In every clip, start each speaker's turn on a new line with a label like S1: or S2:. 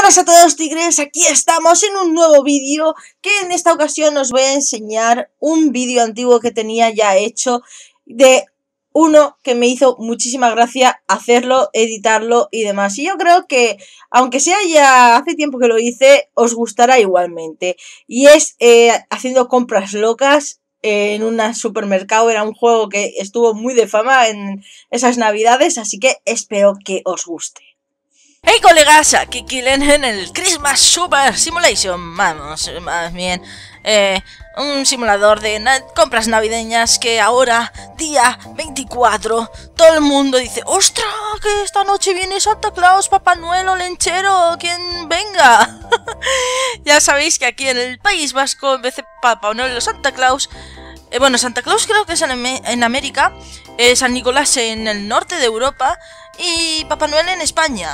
S1: Buenas a todos, tigres, aquí estamos en un nuevo vídeo que en esta ocasión os voy a enseñar un vídeo antiguo que tenía ya hecho de uno que me hizo muchísima gracia hacerlo, editarlo y demás. Y yo creo que, aunque sea ya hace tiempo que lo hice, os gustará igualmente. Y es haciendo compras locas en un supermercado. Era un juego que estuvo muy de fama en esas navidades, así que espero que os guste.
S2: Hey colegas, aquí Killen en el Christmas Super Simulation. Vamos, más bien un simulador de compras navideñas que ahora, día 24, todo el mundo dice: ¡ostras! Que esta noche viene Santa Claus, Papá Noel o Lenchero, quien venga. Ya sabéis que aquí en el País Vasco, en vez de Papá Noel o Santa Claus, bueno, Santa Claus creo que es en América, San Nicolás en el norte de Europa y Papá Noel en España.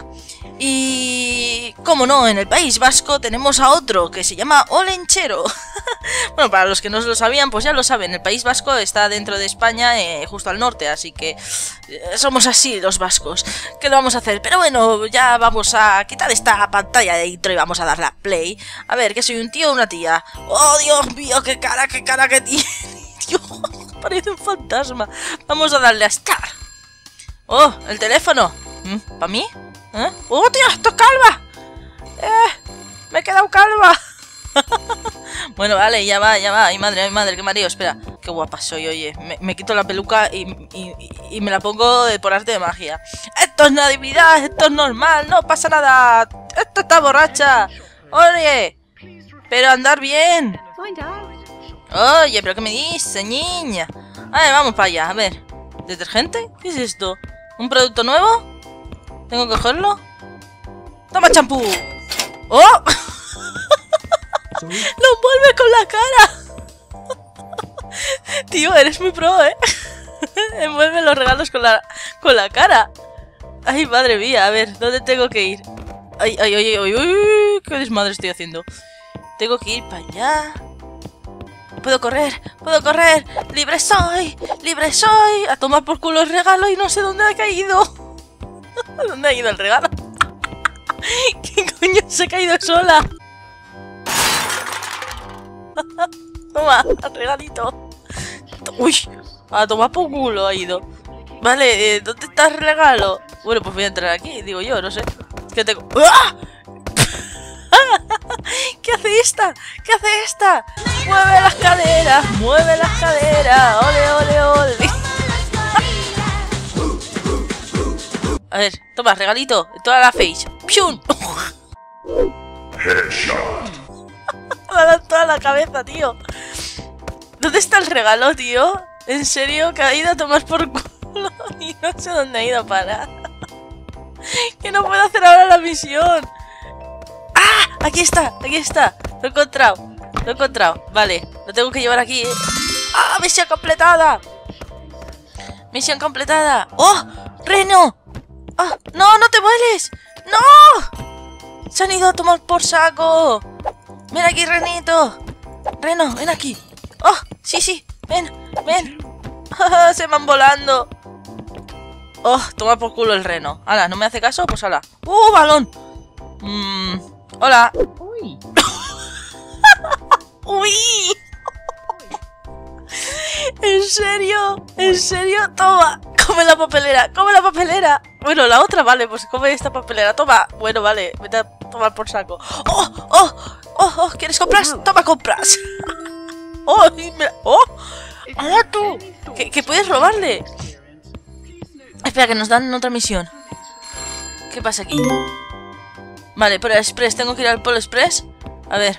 S2: Y, como no, en el País Vasco tenemos a otro que se llama Olenchero. Bueno, para los que no lo sabían, pues ya lo saben, el País Vasco está dentro de España, justo al norte, así que somos así los vascos. ¿Qué lo vamos a hacer? Pero bueno, ya vamos a quitar esta pantalla de intro y vamos a darle a play. A ver, que soy un tío o una tía. ¡Oh, Dios mío, qué cara que tiene! Dios, parece un fantasma. Vamos a darle a Start. ¡Oh, el teléfono! ¿Para mí? ¡Oh, tío, esto es calva! Me he quedado calva. Bueno, vale, ya va. Ay, madre, qué mareo. Espera, qué guapa soy, oye. Me quito la peluca y me la pongo por arte de magia. Esto es Navidad, esto es normal, no pasa nada. Esto está borracha. Oye, pero andar bien. Oye, pero ¿qué me dice, niña? A ver, vamos para allá, a ver. ¿Detergente? ¿Qué es esto? ¿Un producto nuevo? ¿Tengo que cogerlo? ¡Toma champú! ¡Oh! ¡Lo envuelve con la cara! Tío, eres muy pro, ¿eh? Envuelve los regalos con la cara. Ay, madre mía, a ver, ¿dónde tengo que ir? Ay, qué desmadre estoy haciendo. Tengo que ir para allá. Puedo correr, libre soy, a tomar por culo el regalo y no sé dónde ha caído. ¿Dónde ha ido el regalo? ¿Qué coño se ha caído sola? Toma, regalito. Uy, a tomar por culo ha ido. Vale, ¿dónde está el regalo? Bueno, pues voy a entrar aquí, digo yo, no sé. ¿Qué tengo? ¡Ah! ¿Qué hace esta? Mueve las caderas, ole. A ver, toma, regalito, toda la face. ¡Pium!
S3: Headshot.
S2: Me ha dado toda la cabeza, tío. ¿Dónde está el regalo, tío? ¿En serio? Que ha ido a tomar por culo y no sé dónde ha ido a parar. Que no puedo hacer ahora la misión. ¡Ah! Aquí está. Lo he encontrado. Vale, lo tengo que llevar aquí, ¿eh? ¡Ah! ¡Misión completada! ¡Oh! ¡Reno! ¡Ah! ¡No, no te mueres! ¡No! Se han ido a tomar por saco. Ven aquí, Renito. Reno, ven aquí. ¡Oh! Sí. Ven. Se van volando. ¡Oh! Toma por culo el reno. ¡Hala! ¿No me hace caso? Pues hala. ¡Balón! Hola. ¡Uy! ¿En serio? Toma. Come la papelera. Bueno, la otra, vale, pues come esta papelera. Toma. Bueno, vale, vete a tomar por saco. ¡Oh! ¿Quieres compras? Toma, compras. ¡Oh! Mira. ¡Oh! ¡Hala tú! ¿Que puedes robarle? Espera, que nos dan otra misión. ¿Qué pasa aquí? Vale, Polo Express. Tengo que ir al Polo Express. A ver.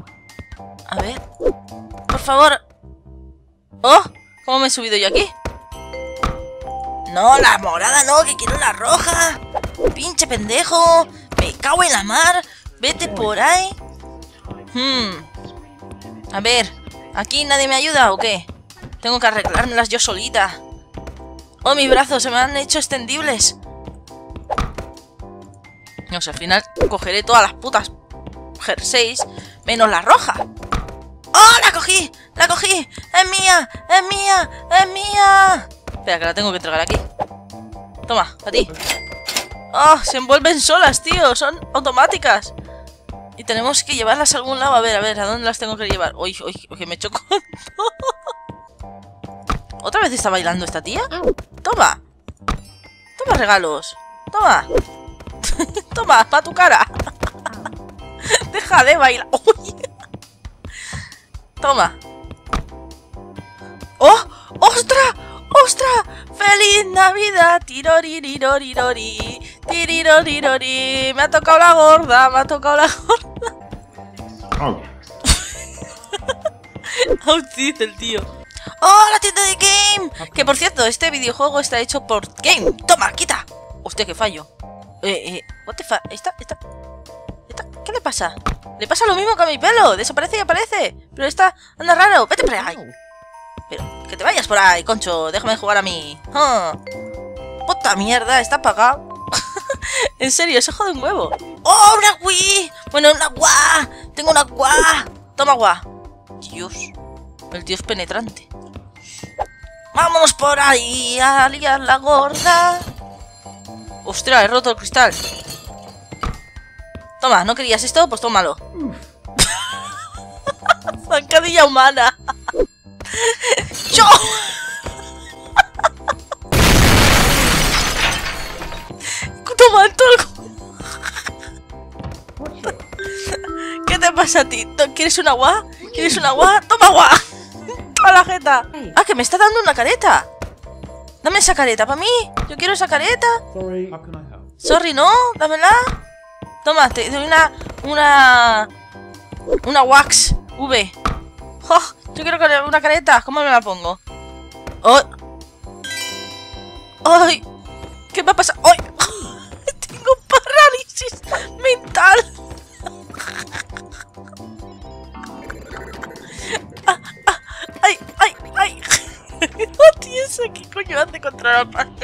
S2: Por favor. ¡Oh! ¿Cómo me he subido yo aquí? No, la morada no, que quiero la roja. Pinche pendejo. Me cago en la mar. Vete por ahí. A ver. ¿Aquí nadie me ayuda o qué? Tengo que arreglármelas yo solita. Oh, mis brazos se me han hecho extendibles. No sé, al final cogeré todas las putas jerseys menos la roja. ¡Oh, la cogí! ¡Es mía! Espera, que la tengo que entregar aquí. Toma, a ti. ¡Oh, se envuelven solas, tío! Son automáticas. Y tenemos que llevarlas a algún lado. A ver, ¿a dónde las tengo que llevar? Uy, que me choco. ¿Otra vez está bailando esta tía? Toma. Toma regalos. Toma. Toma, pa' tu cara. Deja de bailar. Uy. Toma. ¡Oh! ¡Ostras! ¡Ostras! ¡Feliz Navidad! ¡Tiroririroririrori! ¡Tirirorirori! Me ha tocado la gorda, me ha tocado la gorda. Dice el tío. ¡Oh, la tienda de Game! Que por cierto, este videojuego está hecho por Game. ¡Toma, quita! Hostia, qué fallo. What the fuck? ¿Esta? ¿Qué le pasa? Le pasa lo mismo que a mi pelo. Desaparece y aparece. Pero esta anda raro. Vete por ahí. Pero, que te vayas por ahí, concho. Déjame jugar a mí. Puta mierda, está apagado. En serio, se jode un huevo. ¡Oh, una Wii! Bueno, una guá. Tengo una guá. Toma guá. Dios. El tío es penetrante. Vámonos por ahí a liar la gorda. Ostras, he roto el cristal. Toma, ¿no querías esto? Pues tómalo. Zancadilla humana. ¡Yo! Toma el ¿Qué te pasa a ti? ¿Quieres una agua? ¿Quieres una agua? ¡Toma agua! ¡A la jeta! ¡Ah, que me está dando una careta! Dame esa careta para mí. Yo quiero esa careta. Sorry, ¿no? Dámela. Toma, te doy una wax V. ¡Oh! Yo quiero una careta. ¿Cómo me la pongo? ¡Oh! ¡Ay! ¿Qué me ha pasado? ¡Ay! Tengo parálisis mental. ¡Ay! ¡Ay! ¡Ay! ¡Oh, tío! ¿Qué coño hace contra la pared?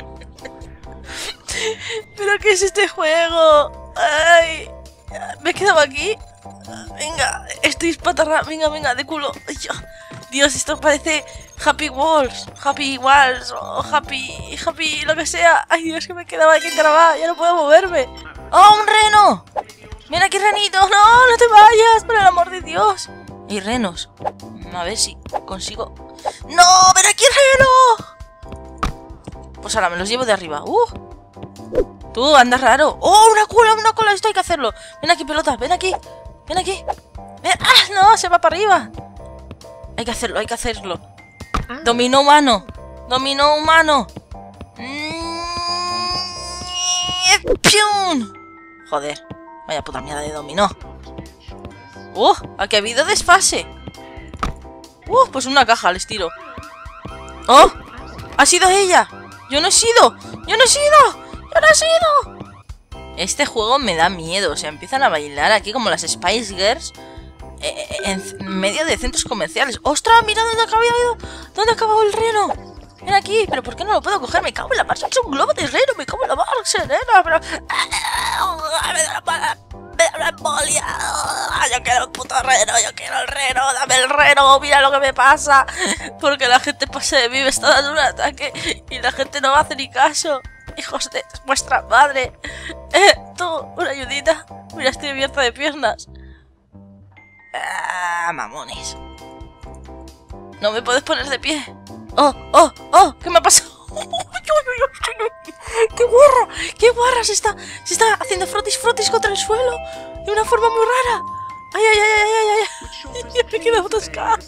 S2: ¿Pero qué es este juego? ¡Ay! ¿Me he quedado aquí? Venga, estoy espatarrada. Venga, de culo. Dios, esto parece Happy Wars. Happy Wars o Happy, lo que sea. Ay, Dios, que me quedaba aquí trabada. Ya no puedo moverme. ¡Oh, un reno! ¡Ven aquí, renito! ¡No, no te vayas! ¡Por el amor de Dios! Hay renos. A ver si consigo... ¡No! ¡Ven aquí, reno! Pues ahora me los llevo de arriba. Tú, andas raro. ¡Oh, una cola! Esto hay que hacerlo. Ven aquí, pelota. Ven aquí. Ven. ¡Ah, no! Se va para arriba. Hay que hacerlo. Dominó humano. ¡Pium! Joder. Vaya puta mierda de dominó. Aquí ha habido desfase. Pues una caja les tiro. ¡Oh! ¡Ha sido ella! ¡Yo no he sido! Este juego me da miedo. O sea, empiezan a bailar aquí como las Spice Girls en medio de centros comerciales. ¡Ostras! Mira dónde ha acabado el reno. Ven aquí. ¿Pero por qué no lo puedo coger? Me cago en la mar. Es un globo de reno. Me cago en la mar, serena. Pero... me da la embolia. Yo quiero el puto reno. Yo quiero el reno. Dame el reno. Mira lo que me pasa. Porque la gente pasa de mí. Me está dando un ataque. Y la gente no me hace ni caso. Hijos de vuestra madre. Tú, una ayudita. Mira, estoy abierta de piernas. Mamones. No me puedes poner de pie. ¡Oh! ¿Qué me ha pasado? ¡Qué guarra! Se está haciendo frotis contra el suelo. De una forma muy rara. ¡Ay! Me he quedado atascada.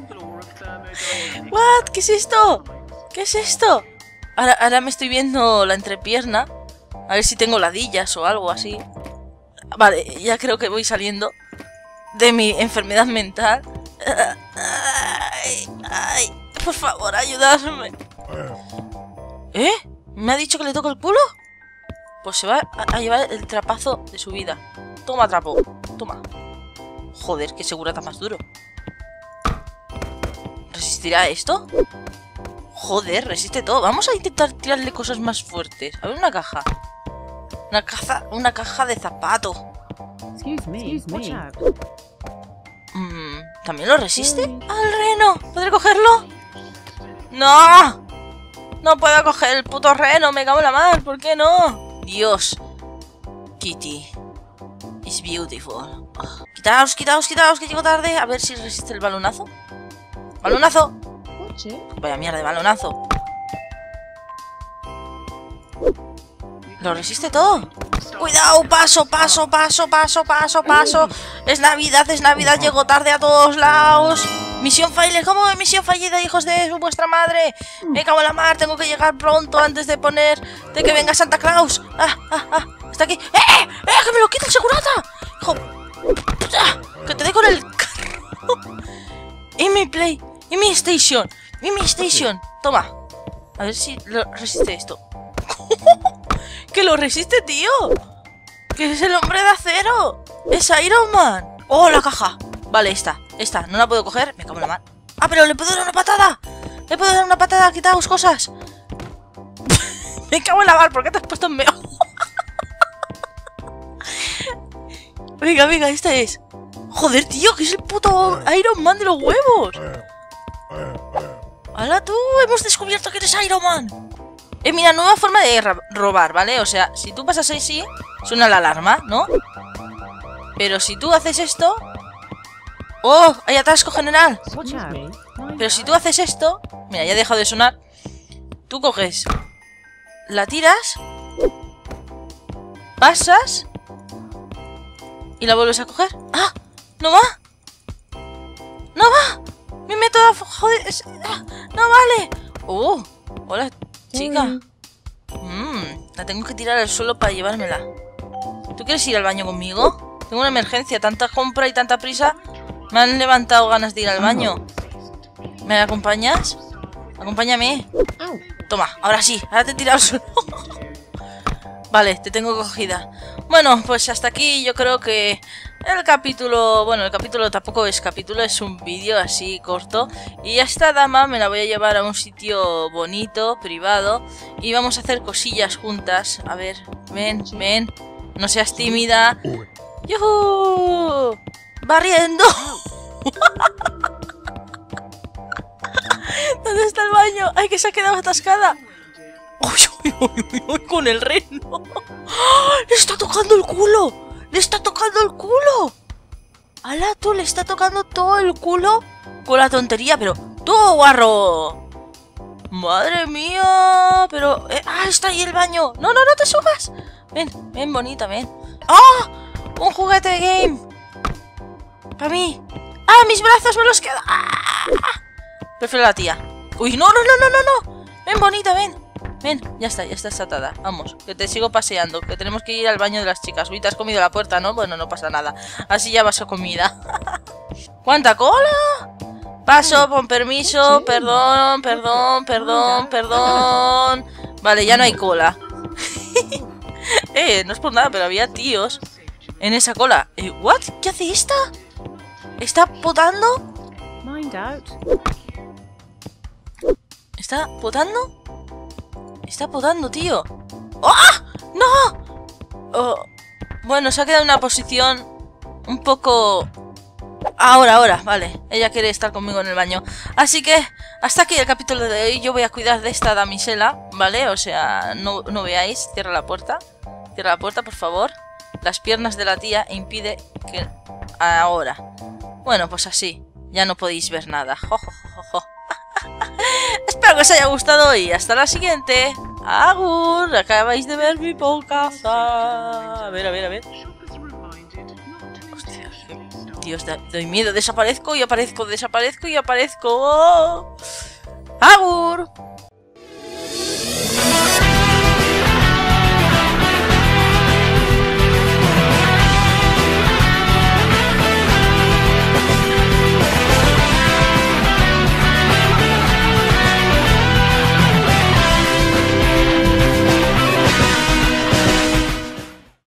S2: ¿What? ¿Qué es esto? Ahora me estoy viendo la entrepierna. A ver si tengo ladillas o algo así. Vale, ya creo que voy saliendo de mi enfermedad mental. Ay, por favor, ayudadme. ¿Me ha dicho que le toco el culo? Pues se va a llevar el trapazo de su vida. Toma, trapo. Toma. Joder, qué segurata más duro. ¿Resistirá esto? Joder, resiste todo. Vamos a intentar tirarle cosas más fuertes. A ver, una caja. Una caja de zapato.
S3: Excuse me.
S2: ¿También lo resiste? ¡Al reno! ¿Podré cogerlo? ¡No! No puedo coger el puto reno. Me cago en la mar. ¿Por qué no? Dios. Kitty. It's beautiful. Oh. Quitaos, quitaos, quitaos, que llego tarde. A ver si resiste el balonazo. ¡Balonazo!
S3: Watch it.
S2: Vaya mierda de balonazo. Lo resiste todo. Cuidado, paso, paso, paso, paso, paso, paso. Es Navidad, llego tarde a todos lados. Misión failed, ¿cómo misión fallida, hijos de vuestra madre? Me cago en la mar, tengo que llegar pronto antes de que venga Santa Claus. Está aquí. ¡Que me lo quita el segurata! Hijo, que te dé con el carro. Y mi play, y mi station, Toma. A ver si lo resiste esto. ¡Que lo resiste, tío! ¡Que es el hombre de acero! ¡Es Iron Man! ¡Oh, la caja! Vale, esta, no la puedo coger. Me cago en la mar. ¡Ah, pero le puedo dar una patada! ¡Le puedo dar una patada! ¡Quitaos cosas! Me cago en la mar, ¿por qué te has puesto en medio? Venga, venga, esta es. Joder, tío, que es el puto Iron Man de los huevos. ¡Hala tú! Hemos descubierto que eres Iron Man. Mira, nueva forma de robar, ¿vale? O sea, si tú pasas así, suena la alarma, ¿no? Pero si tú haces esto... ¡Oh! ¡Hay atasco general!
S3: Watch out.
S2: Pero si tú haces esto... Mira, ya ha dejado de sonar. Tú coges... La tiras... Pasas... Y la vuelves a coger. ¡Ah! ¡No va! ¡No va! Mi método... ¡Joder! ¡No vale! ¡Oh! Hola, chica. La tengo que tirar al suelo para llevármela. ¿Tú quieres ir al baño conmigo? Tengo una emergencia. Tanta compra y tanta prisa. Me han levantado ganas de ir al baño. ¿Me acompañas? Acompáñame. Toma, ahora sí. Ahora te he tirado al suelo. Vale, te tengo cogida. Bueno, pues hasta aquí yo creo que el capítulo... Bueno, el capítulo tampoco es capítulo, es un vídeo así corto. Y a esta dama me la voy a llevar a un sitio bonito, privado. Y vamos a hacer cosillas juntas. A ver, ven, ven. No seas tímida. ¡Yuhu! ¡Barriendo! ¿Dónde está el baño? ¡Ay, que se ha quedado atascada! ¡Uy, uy, uy, uy! ¡Con el reno! ¡Le está tocando el culo! ¡Le está tocando el culo! ¡Hala, tú! ¡Le está tocando todo el culo! Con la tontería, pero... ¡Tú, guarro! ¡Madre mía! Pero... está ahí el baño. ¡No, no, no te subas! Ven, ven, bonita, ven. ¡Ah! ¡Un juguete de game! ¡Para mí! ¡Ah, mis brazos me los quedo! ¡Ah! Prefiero la tía. ¡Uy, no, no, no, no, no, no! Ven, bonita, ven. Ven, ya estás atada. Vamos, que te sigo paseando. Que tenemos que ir al baño de las chicas. Uy, te has comido la puerta, ¿no? Bueno, no pasa nada. Así ya vas a comida. ¿Cuánta cola? Paso, con permiso. Perdón, perdón, perdón, perdón. Vale, ya no hay cola. No es por nada, pero había tíos en esa cola. ¿What? ¿Qué hace esta? ¿Está potando?
S3: Mind out.
S2: ¿Está potando? Está potando, tío. ¡Ah! ¡No! Oh. Bueno, se ha quedado en una posición un poco... Ahora, vale. Ella quiere estar conmigo en el baño. Así que, hasta aquí el capítulo de hoy. Yo voy a cuidar de esta damisela, ¿vale? O sea, no veáis. Cierra la puerta. Cierra la puerta, por favor. Las piernas de la tía impide que... Ahora. Bueno, pues así. Ya no podéis ver nada. Jo, jo, jo, jo. Espero que os haya gustado y hasta la siguiente. Agur, acabáis de ver mi podcast. A ver, a ver, a ver. Hostia, Dios, doy miedo. Desaparezco y aparezco, desaparezco y aparezco. ¡Agur!